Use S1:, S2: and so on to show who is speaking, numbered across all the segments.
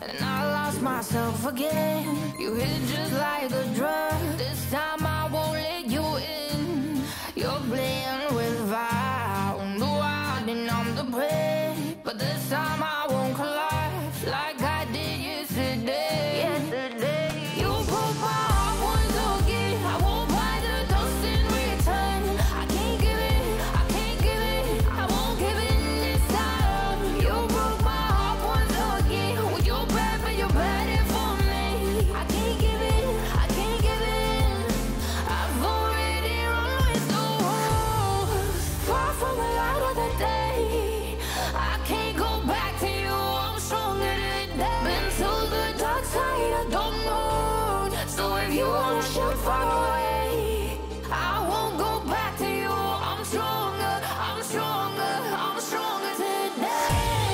S1: and I lost myself again. You hit just like a drug. This time I won't let you in. You're playing with fire. No, I didn't, I'm the prey. But this time I won't collapse like I did yesterday. You broke my heart once again. I won't buy the dust in return. I can't give it, I can't give it, I won't give in this time. You broke my heart once again. Well, you're bad, but you're bad it for me. I can't give it, I can't give in. I've already run with the wolves. Far from the light of the day, I can't go back to you. I'm stronger today. Been to the dark side, I don't know. So if you wanna shoot far away, I won't go back to you. I'm stronger, I'm stronger, I'm stronger today.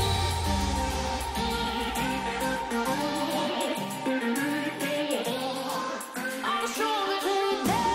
S1: I'm stronger today.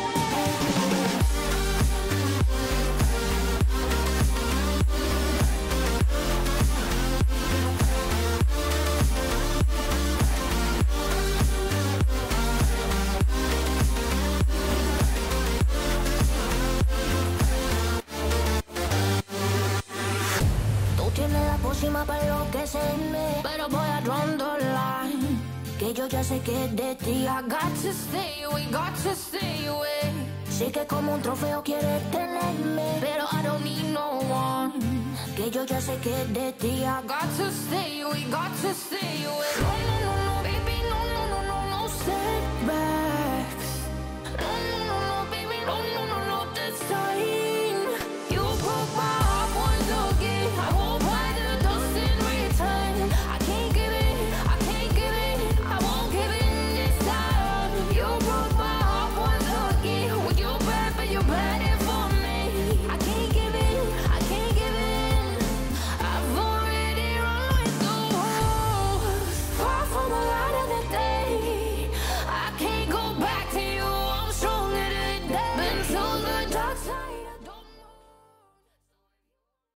S1: Tú tienes la pócima para enloquecerme, pero voy a draw the line. Que yo ya sé que es de ti. I got to stay away, got to stay away. Sí que como un trofeo quieres tenerme, pero I don't need no one. Que yo ya sé que es de ti. I got to stay away, got to stay away.